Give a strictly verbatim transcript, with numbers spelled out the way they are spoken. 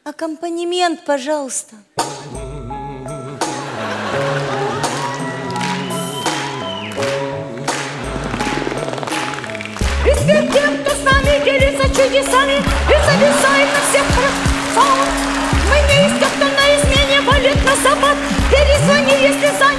Аккомпанемент, пожалуйста. Респект тем, кто с нами делится чудесами и зависает на всех красавцах. Мы не из тех, кто на измене валит на запад. Перезвони, если занят.